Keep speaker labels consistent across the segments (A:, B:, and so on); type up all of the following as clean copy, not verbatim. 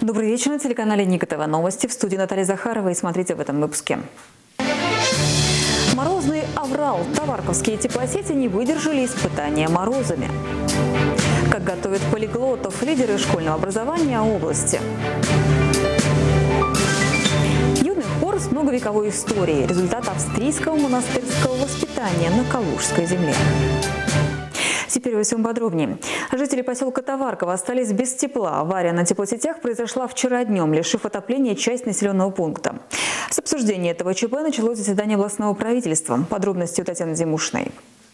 A: Добрый вечер на телеканале Ника ТВ. Новости в студии Наталья Захарова. И смотрите в этом выпуске. Морозный аврал. Товарковские теплосети не выдержали испытания морозами. Как готовят полиглотов лидеры школьного образования области. Юный хор с многовековой историей. Результат австрийского монастырского воспитания на Калужской земле. Теперь во всем подробнее. Жители поселка Товарково остались без тепла. Авария на теплосетях произошла вчера днем, лишив отопления часть населенного пункта. С обсуждения этого ЧП началось заседание областного правительства. Подробности у Татьяны Зимушной.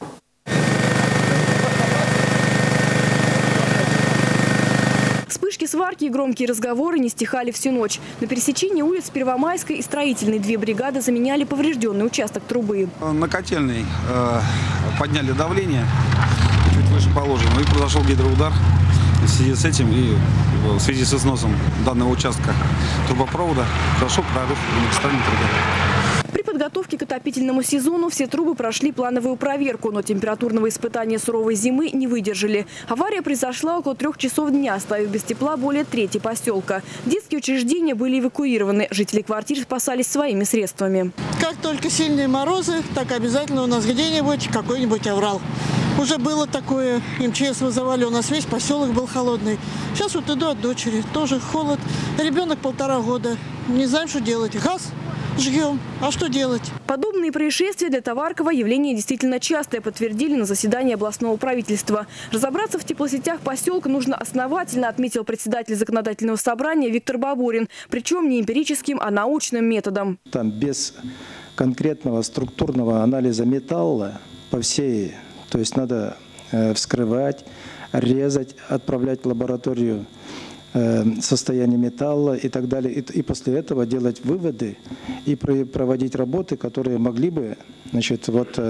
B: Вспышки, сварки и громкие разговоры не стихали всю ночь. На пересечении улиц Первомайской и Строительной две бригады заменяли поврежденный участок трубы.
C: На котельной подняли давление чуть выше положенного, и произошел гидроудар. В связи с этим и в связи со сносом данного участка трубопровода произошел прорыв в магистральной трубе.
B: При подготовке к отопительному сезону все трубы прошли плановую проверку, но температурного испытания суровой зимы не выдержали. Авария произошла около 3 часов дня, оставив без тепла более трети поселка. Детские учреждения были эвакуированы. Жители квартир спасались своими средствами.
D: Как только сильные морозы, так обязательно у нас где-нибудь какой-нибудь аврал. Уже было такое, МЧС вызывали, у нас весь поселок был холодный. Сейчас вот иду от дочери, тоже холод. Ребенок 1,5 года. Не знаем, что делать. Газ жгем. А что делать?
B: Подобные происшествия для Товаркова явление действительно частое, подтвердили на заседании областного правительства. Разобраться в теплосетях поселка нужно основательно, отметил председатель законодательного собрания Виктор Бабурин. Причем не эмпирическим, а научным методом.
E: Там без конкретного структурного анализа металла по всей, то есть надо вскрывать, резать, отправлять в лабораторию состояние металла и так далее. И после этого делать выводы и проводить работы, которые могли бы, значит,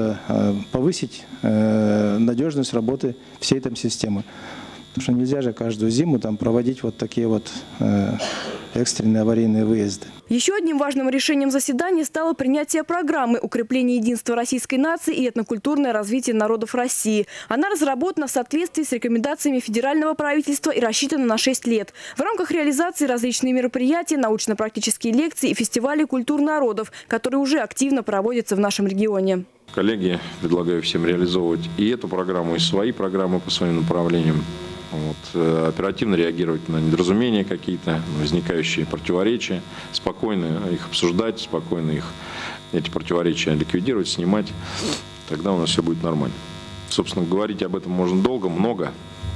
E: повысить надежность работы всей этой системы. Потому что нельзя же каждую зиму там проводить вот такие вот экстренные аварийные выезды.
B: Еще одним важным решением заседания стало принятие программы укрепления единства российской нации и этнокультурное развитие народов России. Она разработана в соответствии с рекомендациями федерального правительства и рассчитана на 6 лет. В рамках реализации различные мероприятия, научно-практические лекции и фестивали культур народов, которые уже активно проводятся в нашем регионе.
F: Коллеги, предлагаю всем реализовывать и эту программу, и свои программы по своим направлениям. Оперативно реагировать на недоразумения какие-то, возникающие противоречия, спокойно их обсуждать, спокойно эти противоречия ликвидировать, снимать. Тогда у нас все будет нормально. Собственно, говорить об этом можно долго, много,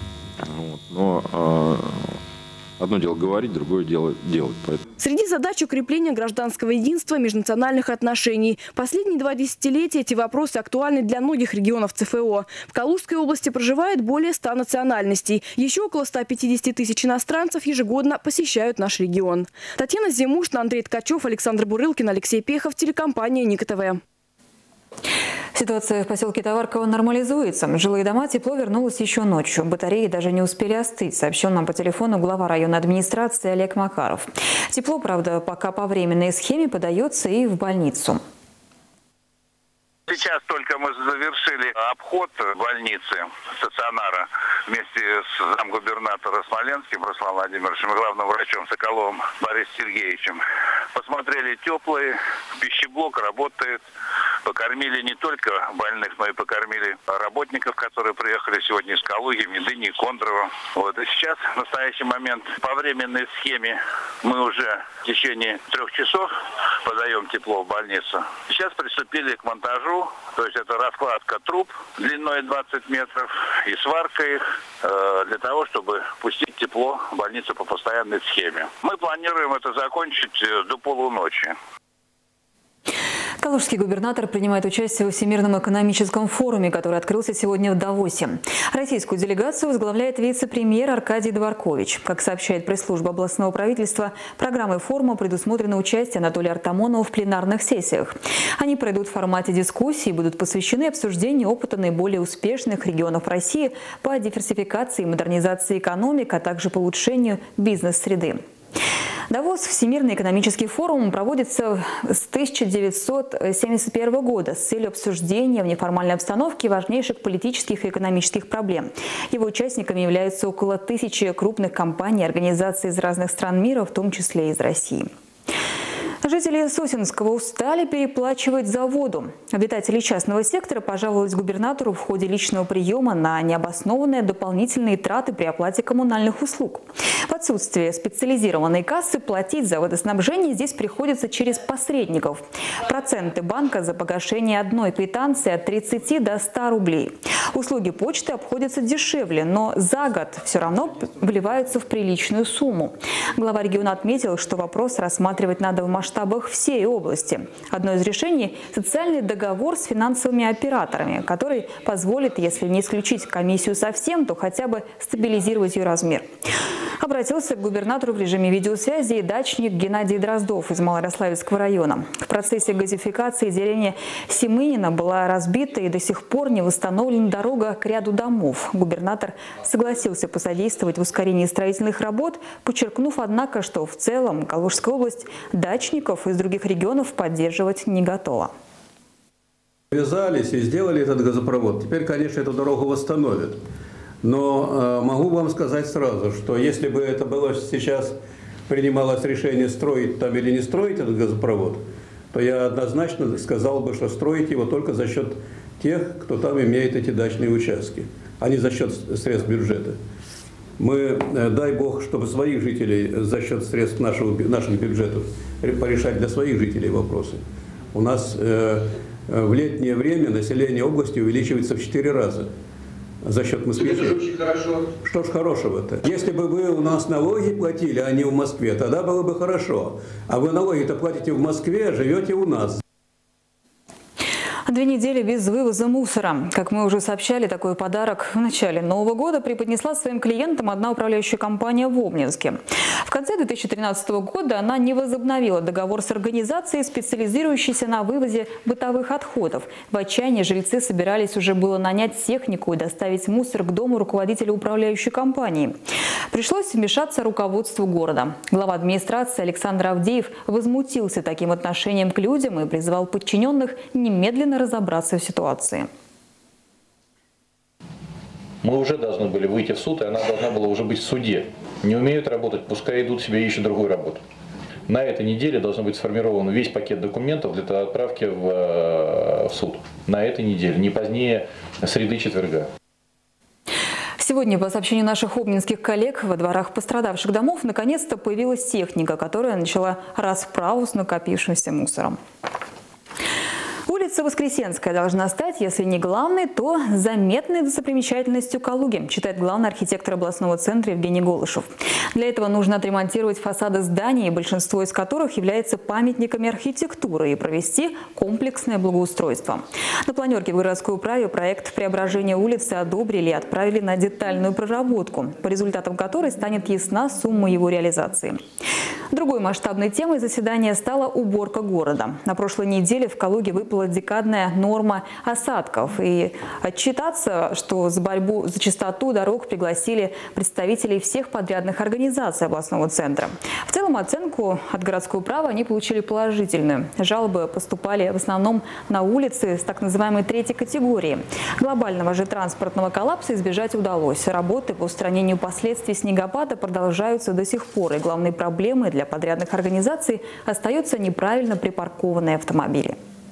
F: но одно дело говорить, другое дело делать.
B: Среди задач укрепления гражданского единства, межнациональных отношений. Последние 2 десятилетия эти вопросы актуальны для многих регионов ЦФО. В Калужской области проживает более 100 национальностей. Еще около 150 тысяч иностранцев ежегодно посещают наш регион. Татьяна Зимушна, Андрей Ткачев, Александр Бурылкин, Алексей Пехов, телекомпания Ника ТВ.
A: Ситуация в поселке Товарково нормализуется. Жилые дома тепло вернулось еще ночью. Батареи даже не успели остыть, сообщил нам по телефону глава районной администрации Олег Макаров. Тепло, правда, пока по временной схеме подается и в больницу.
G: Сейчас только мы завершили обход больницы, стационара, вместе с замгубернатора Смоленским Русланом Владимировичем и главным врачом Соколовым Борисом Сергеевичем. Посмотрели теплые, пищеблок работает. Покормили не только больных, но и покормили работников, которые приехали сегодня из Калуги, Медыни, Кондрово. И сейчас, в настоящий момент, по временной схеме мы уже в течение 3 часов подаем тепло в больницу. Сейчас приступили к монтажу, то есть это раскладка труб длиной 20 метров и сварка их для того, чтобы пустить тепло в больницу по постоянной схеме. Мы планируем это закончить до полуночи.
A: Калужский губернатор принимает участие в Всемирном экономическом форуме, который открылся сегодня в Давосе. Российскую делегацию возглавляет вице-премьер Аркадий Дворкович. Как сообщает пресс-служба областного правительства, программой форума предусмотрено участие Анатолия Артамонова в пленарных сессиях. Они пройдут в формате дискуссии и будут посвящены обсуждению опыта наиболее успешных регионов России по диверсификации и модернизации экономик, а также по улучшению бизнес-среды. Давос, Всемирный экономический форум, проводится с 1971 года с целью обсуждения в неформальной обстановке важнейших политических и экономических проблем. Его участниками являются около 1000 крупных компаний и организаций из разных стран мира, в том числе и из России. Жители Сосенского устали переплачивать за воду. Обитатели частного сектора пожаловались губернатору в ходе личного приема на необоснованные дополнительные траты при оплате коммунальных услуг. В отсутствие специализированной кассы платить за водоснабжение здесь приходится через посредников. Проценты банка за погашение одной квитанции от 30 до 100 рублей. Услуги почты обходятся дешевле, но за год все равно вливаются в приличную сумму. Глава региона отметил, что вопрос рассматривать надо в масштабах всей области. Одно из решений – социальный договор с финансовыми операторами, который позволит, если не исключить комиссию совсем, то хотя бы стабилизировать ее размер. Обратился к губернатору в режиме видеосвязи и дачник Геннадий Дроздов из Малорославецкого района. В процессе газификации деревня Семынина была разбита и до сих пор не восстановлена дорога к ряду домов. Губернатор согласился посодействовать в ускорении строительных работ, подчеркнув, однако, что в целом Калужская область дачников из других регионов поддерживать не готова.
H: Связались и сделали этот газопровод. Теперь, конечно, эту дорогу восстановят. Но могу вам сказать сразу, что если бы это было сейчас, принималось решение строить там или не строить этот газопровод, то я однозначно сказал бы, что строить его только за счет тех, кто там имеет эти дачные участки, а не за счет средств бюджета. Мы, дай бог, чтобы своих жителей за счет средств наших бюджетов порешать для своих жителей вопросы. У нас в летнее время население области увеличивается в 4 раза. За счет москвичей. Это очень хорошо. Что ж хорошего-то? Если бы вы у нас налоги платили, а не в Москве, тогда было бы хорошо. А вы налоги-то платите в Москве, а живете у нас.
A: 2 недели без вывоза мусора. Как мы уже сообщали, такой подарок в начале Нового года преподнесла своим клиентам одна управляющая компания в Обнинске. В конце 2013 года она не возобновила договор с организацией, специализирующейся на вывозе бытовых отходов. В отчаянии жильцы собирались уже было нанять технику и доставить мусор к дому руководителя управляющей компании. Пришлось вмешаться руководству города. Глава администрации Александр Авдеев возмутился таким отношением к людям и призвал подчиненных немедленно разобраться в ситуации.
I: Мы уже должны были выйти в суд, и она должна была уже быть в суде. Не умеют работать, пускай идут себе ищут другую работу. На этой неделе должен быть сформирован весь пакет документов для отправки в суд. На этой неделе, не позднее среды-четверга.
A: Сегодня, по сообщению наших обнинских коллег, во дворах пострадавших домов наконец-то появилась техника, которая начала расправу с накопившимся мусором. Улица Воскресенская должна стать, если не главной, то заметной достопримечательностью Калуги, считает главный архитектор областного центра Евгений Голышев. Для этого нужно отремонтировать фасады зданий, большинство из которых являются памятниками архитектуры, и провести комплексное благоустройство. На планерке в городской управе проект преображения улицы одобрили и отправили на детальную проработку, по результатам которой станет ясна сумма его реализации. Другой масштабной темой заседания стала уборка города. На прошлой неделе в Калуге выпала декадная норма осадков. И отчитаться, что за борьбу за чистоту дорог пригласили представителей всех подрядных организаций областного центра. В целом оценку от городской управы они получили положительную. Жалобы поступали в основном на улицы с так называемой 3-й категории. Глобального же транспортного коллапса избежать удалось. Работы по устранению последствий снегопада продолжаются до сих пор. И главной проблемой для подрядных организаций остаются неправильно припаркованные автомобили.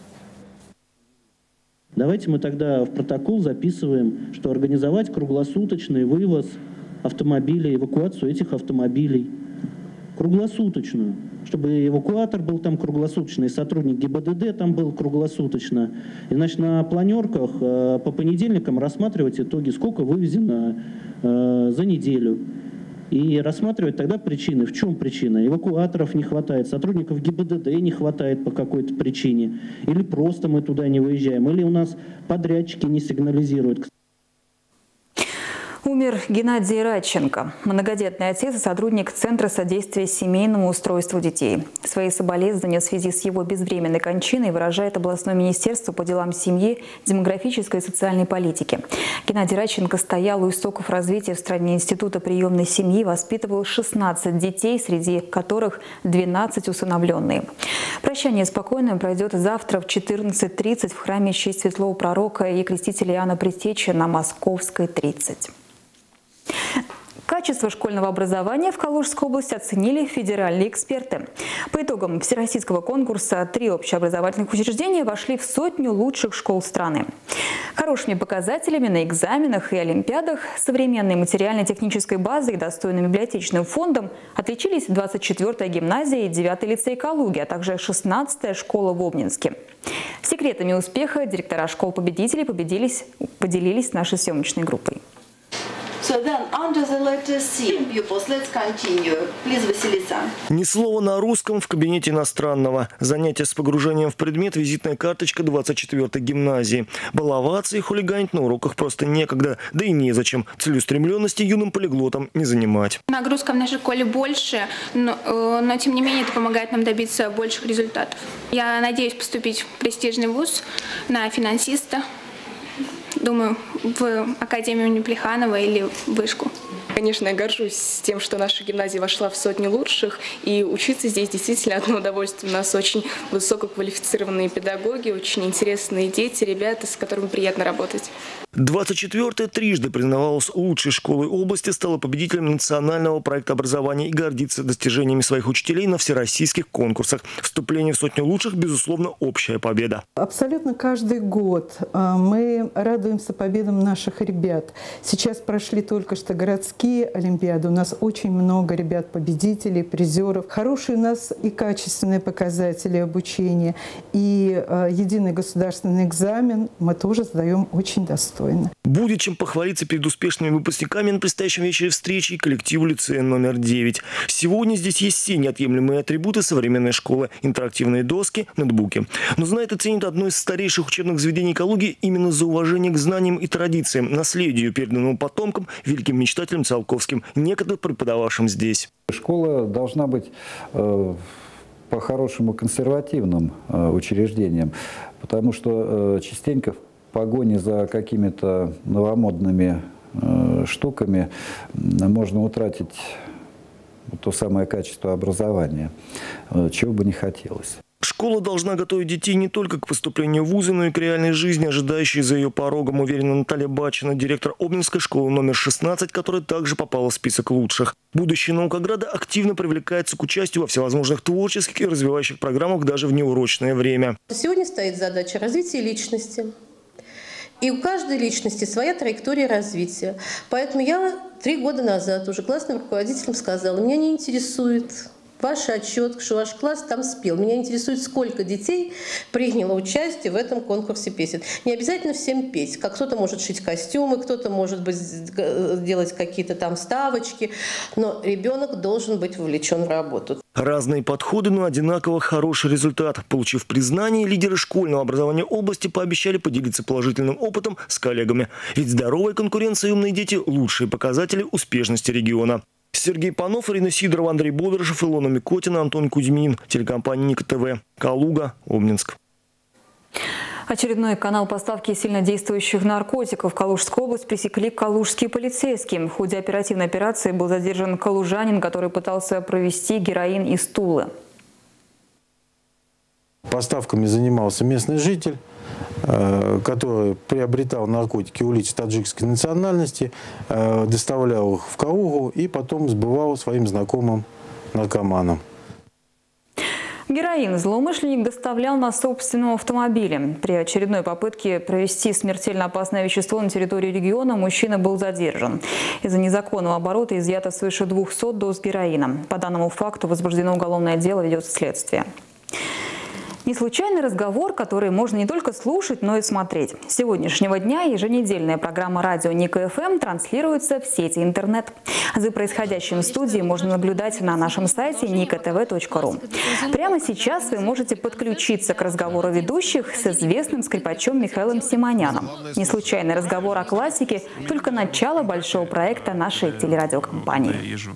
J: Давайте мы тогда в протокол записываем, что организовать круглосуточный вывоз автомобилей, эвакуацию этих автомобилей. Круглосуточную. Чтобы эвакуатор был там круглосуточный, сотрудник ГИБДД там был круглосуточно. И, значит, на планерках по понедельникам рассматривать итоги, сколько вывезено за неделю. И рассматривать тогда причины. В чем причина? Эвакуаторов не хватает, сотрудников ГИБДД не хватает по какой-то причине. Или просто мы туда не выезжаем. Или у нас подрядчики не сигнализируют.
A: Умер Геннадий Радченко, многодетный отец и сотрудник Центра содействия семейному устройству детей. Свои соболезнования в связи с его безвременной кончиной выражает областное министерство по делам семьи, демографической и социальной политики. Геннадий Радченко стоял у истоков развития в стране института приемной семьи, воспитывал 16 детей, среди которых 12 усыновленные. Прощание с покойным пройдет завтра в 14:30 в храме в честь светлого пророка и крестителя Иоанна Предтечи на Московской, 30. Качество школьного образования в Калужской области оценили федеральные эксперты. По итогам всероссийского конкурса 3 общеобразовательных учреждения вошли в 100 лучших школ страны. Хорошими показателями на экзаменах и олимпиадах, современной материально-технической базой и достойным библиотечным фондом отличились 24-я гимназия и 9-й лицей Калуги, а также 16-я школа в Обнинске. Секретами успеха директора школ-победителей поделились с нашей съемочной группой.
K: So then, under the letter C, pupils, let's continue. Please, Василиса.
L: Ни слова на русском в кабинете иностранного. Занятие с погружением в предмет – визитная карточка 24-й гимназии. Баловаться и хулиганить на уроках просто некогда, да и незачем. Целеустремленности юным полиглотам не занимать.
M: Нагрузка в нашей школе больше, но тем не менее это помогает нам добиться больших результатов. Я надеюсь поступить в престижный вуз на финансиста. Думаю, в Академию имени Плеханова или в Вышку.
N: Конечно, я горжусь тем, что наша гимназия вошла в 100 лучших, и учиться здесь действительно одно удовольствие. У нас очень высококвалифицированные педагоги, очень интересные дети, ребята, с которыми приятно работать.
L: 24-я трижды признавалась лучшей школой области, стала победителем национального проекта образования и гордится достижениями своих учителей на всероссийских конкурсах. Вступление в 100 лучших, безусловно, общая победа.
O: Абсолютно каждый год мы радуемся победам наших ребят. Сейчас прошли только что городские олимпиады. У нас очень много ребят-победителей, призеров. Хорошие у нас и качественные показатели обучения. И единый государственный экзамен мы тоже сдаем очень достойно.
L: Будет чем похвалиться перед успешными выпускниками на предстоящем вечере встречи и коллективу лицея номер 9. Сегодня здесь есть все неотъемлемые атрибуты современной школы – интерактивные доски, ноутбуки. Но знает и ценит одно из старейших учебных заведений Калуги именно за уважение к знаниям и традициям, наследию, переданному потомкам, великим мечтателям Циолковским, некогда преподававшим здесь.
P: Школа должна быть по-хорошему консервативным учреждением, потому что частенько в погоне за какими-то новомодными штуками можно утратить то самое качество образования, чего бы не хотелось.
L: Школа должна готовить детей не только к поступлению в вузы, но и к реальной жизни, ожидающей за ее порогом, уверена Наталья Бачина, директор Обнинской школы номер 16, которая также попала в список лучших. Будущее Наукограда активно привлекается к участию во всевозможных творческих и развивающих программах даже в неурочное время.
Q: Сегодня стоит задача развития личности. И у каждой личности своя траектория развития. Поэтому я 3 года назад уже классным руководителям сказала, меня не интересует ваш отчет, что ваш класс там спел. Меня интересует, сколько детей приняло участие в этом конкурсе песен. Не обязательно всем петь. Как кто-то может шить костюмы, кто-то может делать какие-то там ставочки. Но ребенок должен быть вовлечен в работу.
L: Разные подходы, но одинаково хороший результат. Получив признание, лидеры школьного образования области пообещали поделиться положительным опытом с коллегами. Ведь здоровая конкуренция и умные дети – лучшие показатели успешности региона. Сергей Панов, Ирина Сидорова, Андрей Бодрышев, Илона Микотина, Антон Кузьмин. Телекомпания Ника ТВ. Калуга, Обнинск.
A: Очередной канал поставки сильнодействующих наркотиков в Калужскую область пресекли калужские полицейские. В ходе оперативной операции был задержан калужанин, который пытался провезти героин из Тулы.
R: Поставками занимался местный житель, который приобретал наркотики у лиц таджикской национальности, доставлял их в Калугу и потом сбывал своим знакомым наркоманам.
A: Героин злоумышленник доставлял на собственном автомобиле. При очередной попытке провезти смертельно опасное вещество на территории региона мужчина был задержан. Из-за незаконного оборота изъято свыше 200 доз героина. По данному факту возбуждено уголовное дело, ведется следствие. Не случайный разговор, который можно не только слушать, но и смотреть. С сегодняшнего дня еженедельная программа радио Ника ФМ транслируется в сети интернет. За происходящим в студии можно наблюдать на нашем сайте nikatv.ru. Прямо сейчас вы можете подключиться к разговору ведущих с известным скрипачом Михаилом Симоняном. Не случайный разговор о классике – только начало большого проекта нашей телерадиокомпании.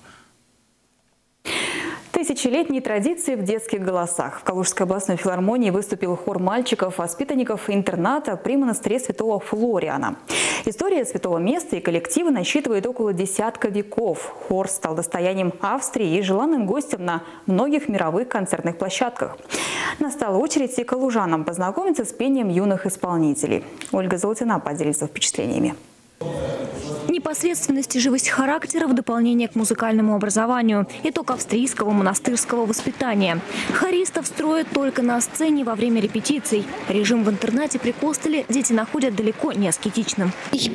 A: Тысячелетние традиции в детских голосах. В Калужской областной филармонии выступил хор мальчиков, воспитанников интерната при монастыре святого Флориана. История святого места и коллектива насчитывает около десятка веков. Хор стал достоянием Австрии и желанным гостем на многих мировых концертных площадках. Настала очередь и калужанам познакомиться с пением юных исполнителей. Ольга Золотина поделится впечатлениями.
S: Непосредственность и живость характера в дополнение к музыкальному образованию. Итог австрийского монастырского воспитания. Хористов строят только на сцене во время репетиций. Режим в интернате при Костеле дети находят далеко не аскетичным.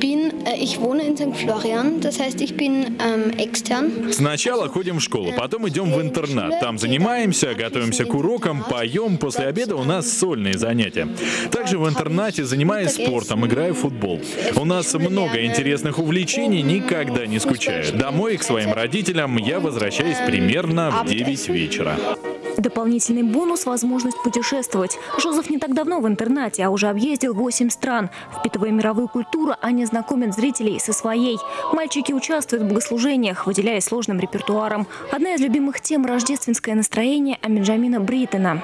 T: Сначала ходим в школу, потом идем в интернат. Там занимаемся, готовимся к урокам, поем. После обеда у нас сольные занятия. Также в интернате занимаюсь спортом, играю в футбол. У нас много интересных увлечений, никогда не скучаю. Домой к своим родителям я возвращаюсь примерно в 9 вечера.
S: Дополнительный бонус – возможность путешествовать. Жозеф не так давно в интернате, а уже объездил 8 стран. Впитывая мировую культуру, они знакомят зрителей со своей. Мальчики участвуют в богослужениях, выделяясь сложным репертуаром. Одна из любимых тем – рождественское настроение Бенджамина Бриттена.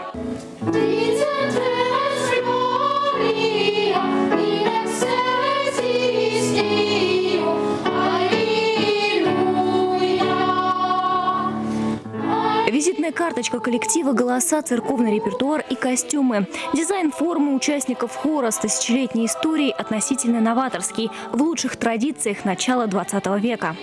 S: Визитная карточка коллектива, голоса, церковный репертуар и костюмы. Дизайн формы участников хора с тысячелетней историей относительно новаторский, в лучших традициях начала 20 века.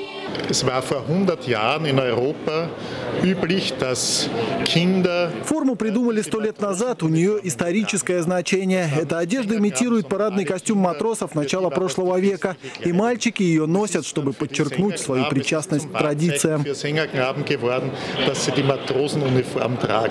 U: Форму придумали 100 лет назад, у нее историческое значение. Эта одежда имитирует парадный костюм матросов начала прошлого века. И мальчики ее носят, чтобы подчеркнуть свою причастность к традициям.
V: Matrosenuniform tragen.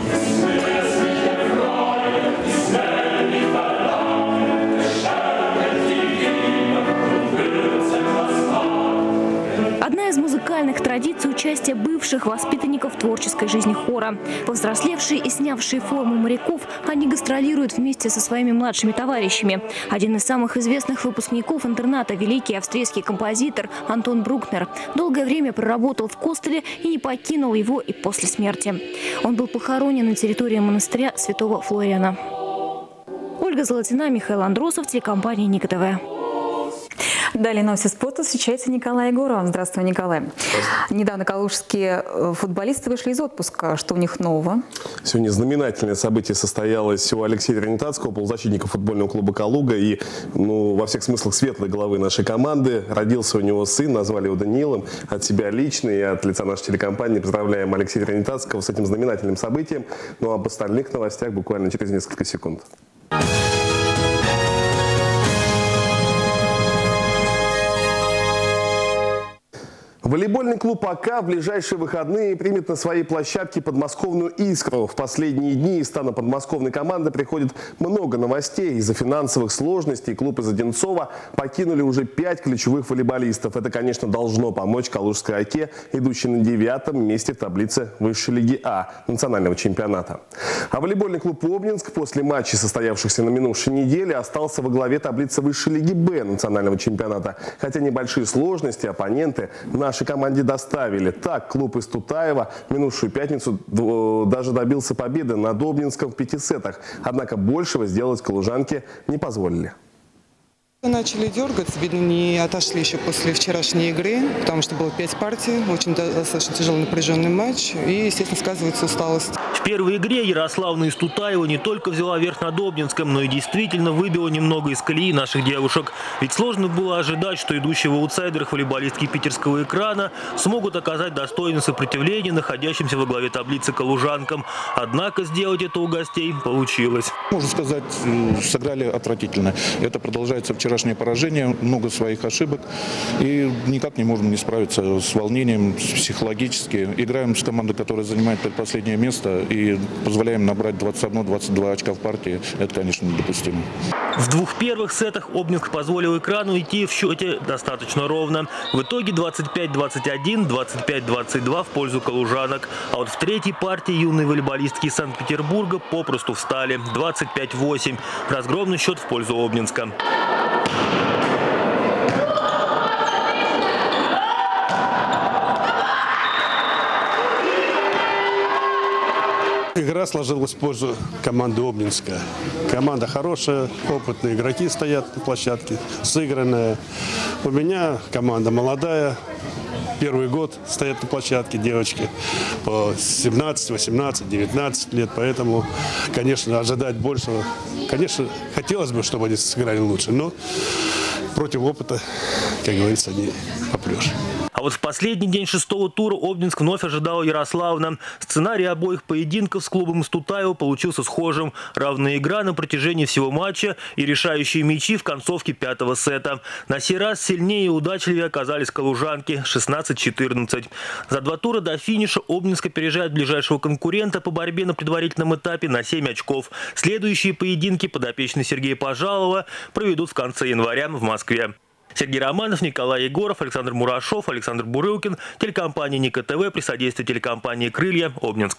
S: Одна из музыкальных традиций – участия бывших воспитанников творческой жизни хора. Повзрослевшие и снявшие форму моряков, они гастролируют вместе со своими младшими товарищами. Один из самых известных выпускников интерната – великий австрийский композитор Антон Брукнер. Долгое время проработал в Костеле и не покинул его и после смерти. Он был похоронен на территории монастыря святого Флориана. Ольга Золотина, Михаил Андросов, телекомпания Ника ТВ.
A: Далее новости спорта встречается Николай Егоров. Здравствуй, Николай. Недавно калужские футболисты вышли из отпуска. Что у них нового?
W: Сегодня знаменательное событие состоялось у Алексея Тринитатского, полузащитника футбольного клуба «Калуга» и, во всех смыслах, светлой главы нашей команды. Родился у него сын, назвали его Даниилом. От себя лично и от лица нашей телекомпании поздравляем Алексея Тринитатского с этим знаменательным событием. Ну а об остальных новостях буквально через несколько секунд. Волейбольный клуб «АК» в ближайшие выходные примет на своей площадке подмосковную «Искру». В последние дни из стана подмосковной команды приходит много новостей. Из-за финансовых сложностей клуб из Одинцова покинули уже 5 ключевых волейболистов. Это, конечно, должно помочь калужской «АКе», идущей на 9-м месте в таблице высшей лиги А национального чемпионата. А волейбольный клуб «Обнинск» после матчей, состоявшихся на минувшей неделе, остался во главе таблицы высшей лиги Б национального чемпионата. Хотя небольшие сложности оппоненты нашей команде доставили. Так, клуб из Тутаева в минувшую пятницу даже добился победы над Обнинском в 5 сетах. Однако большего сделать калужанки не позволили.
X: Начали дергаться, видно, не отошли еще после вчерашней игры, потому что было 5 партий, очень достаточно тяжелый напряженный матч и, естественно, сказывается усталость.
L: В первой игре Ярославна из Тутаева не только взяла верх над Обнинском, но и действительно выбила немного из колеи наших девушек. Ведь сложно было ожидать, что идущие в аутсайдерах волейболистки питерского экрана смогут оказать достойное сопротивление находящимся во главе таблицы калужанкам. Однако сделать это у гостей получилось.
Y: Можно сказать, сыграли отвратительно. Это продолжается вчера
C: вчерашнее поражение, много своих ошибок. И никак не можем не справиться с волнением психологически. Играем с командой, которая занимает предпоследнее место, и позволяем набрать 21-22 очка в партии. Это, конечно, недопустимо.
L: В двух первых сетах Обнинск позволил экрану идти в счете достаточно ровно. В итоге 25-21, 25-22 в пользу калужанок. А вот в третьей партии юные волейболистки из Санкт-Петербурга попросту встали. 25-8. Разгромный счет в пользу Обнинска.
D: Игра сложилась в пользу команды Обнинска. Команда хорошая, опытные игроки стоят на площадке, сыгранная. У меня команда молодая. Первый год стоят на площадке девочки по 17, 18, 19 лет. Поэтому, конечно, ожидать большего. Конечно, хотелось бы, чтобы они сыграли лучше, но против опыта, как говорится, не попрешь.
L: А вот в последний день шестого тура Обнинск вновь ожидал Ярославна. Сценарий обоих поединков с клубом из Тутаева получился схожим. Равная игра на протяжении всего матча и решающие мячи в концовке пятого сета. На сей раз сильнее и удачливее оказались калужанки – 16-14. За 2 тура до финиша Обнинск опережает ближайшего конкурента по борьбе на предварительном этапе на 7 очков. Следующие поединки подопечные Сергея Пожалова проведут в конце января в Москве. Сергей Романов, Николай Егоров, Александр Мурашов, Александр Бурылкин, телекомпания Ника ТВ при содействии телекомпании «Крылья», Обнинск.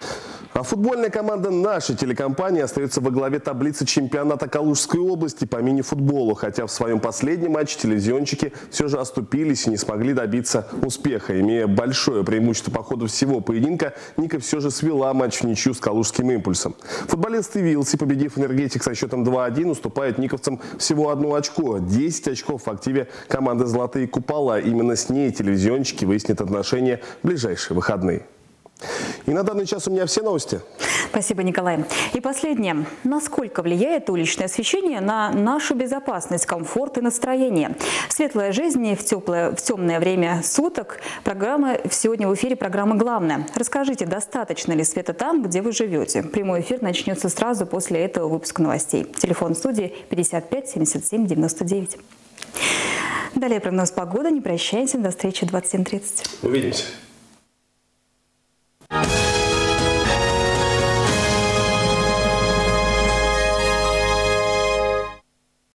W: А футбольная команда нашей телекомпании остается во главе таблицы чемпионата Калужской области по мини-футболу. Хотя в своем последнем матче телевизионщики все же оступились и не смогли добиться успеха. Имея большое преимущество по ходу всего поединка, Ника все же свела матч в ничью с Калужским импульсом. Футболисты Вилси, победив «Энергетик» со счетом 2-1, уступают никовцам всего 1 очко. 10 очков в активе команды «Золотые купола». Именно с ней телевизионщики выяснят отношения в ближайшие выходные. И на данный час у меня все новости.
A: Спасибо, Николай. И последнее. Насколько влияет уличное освещение на нашу безопасность, комфорт и настроение? Светлая жизнь в темное время суток. Сегодня в эфире программа «Главное». Расскажите, достаточно ли света там, где вы живете? Прямой эфир начнется сразу после этого выпуска новостей. Телефон студии 55 77 99. Далее прогноз погоды. Не прощаемся. До встречи в 27:30.
W: Увидимся.